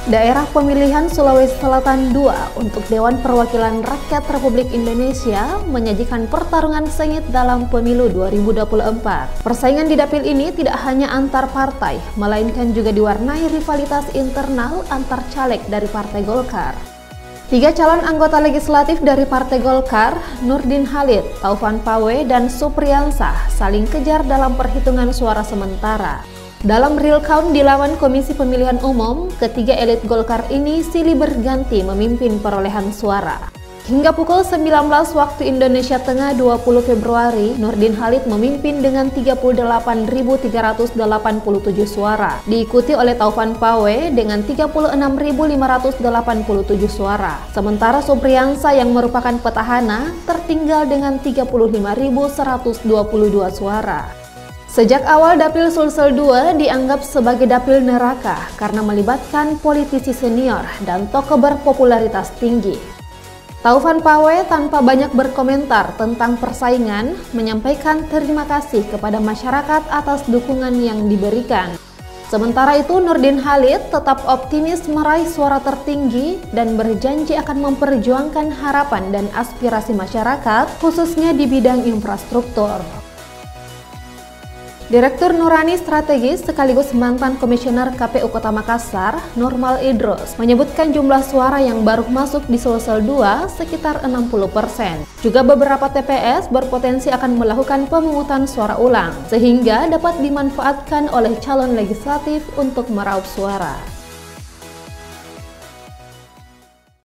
Daerah pemilihan Sulawesi Selatan II untuk Dewan Perwakilan Rakyat Republik Indonesia menyajikan pertarungan sengit dalam pemilu 2024. Persaingan di dapil ini tidak hanya antar partai, melainkan juga diwarnai rivalitas internal antar caleg dari Partai Golkar. Tiga calon anggota legislatif dari Partai Golkar, Nurdin Halid, Taufan Pawe, dan Supriyansah saling kejar dalam perhitungan suara sementara. Dalam real count di laman Komisi Pemilihan Umum, ketiga elit Golkar ini silih berganti memimpin perolehan suara. Hingga pukul 19 waktu Indonesia Tengah 20 Februari, Nurdin Halid memimpin dengan 38.387 suara, diikuti oleh Taufan Pawe dengan 36.587 suara. Sementara Supriyansah yang merupakan petahana tertinggal dengan 35.122 suara. Sejak awal Dapil Sulsel II dianggap sebagai dapil neraka karena melibatkan politisi senior dan tokoh berpopularitas tinggi. Taufan Pawe tanpa banyak berkomentar tentang persaingan menyampaikan terima kasih kepada masyarakat atas dukungan yang diberikan. Sementara itu Nurdin Halid tetap optimis meraih suara tertinggi dan berjanji akan memperjuangkan harapan dan aspirasi masyarakat khususnya di bidang infrastruktur. Direktur Nurani Strategis sekaligus mantan Komisioner KPU Kota Makassar, Nurmal Idrus, menyebutkan jumlah suara yang baru masuk di Sulsel II sekitar 60%. Juga beberapa TPS berpotensi akan melakukan pemungutan suara ulang, sehingga dapat dimanfaatkan oleh calon legislatif untuk meraup suara.